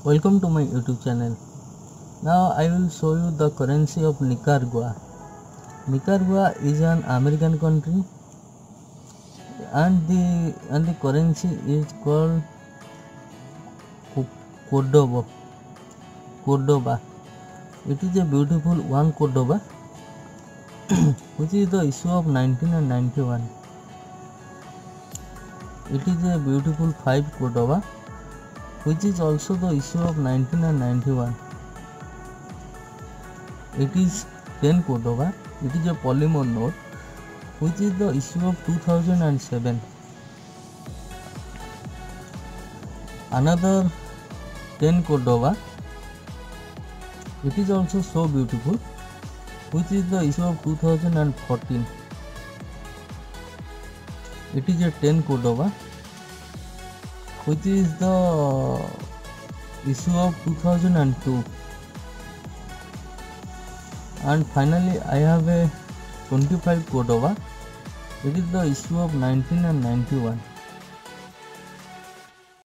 Welcome to my YouTube channel. Now I will show you the currency of Nicaragua. Nicaragua is an American country and the currency is called Cordoba. It is a beautiful one Cordoba which is the issue of 1991. It is a beautiful 5 Cordoba which is also the issue of 1991. It is 10 Cordoba. It is a polymer note which is the issue of 2007. Another 10 Cordoba. It is also so beautiful which is the issue of 2014. It is a 10 Cordoba which is the issue of 2002. And finally I have a 25 Cordoba. It is the issue of 1991.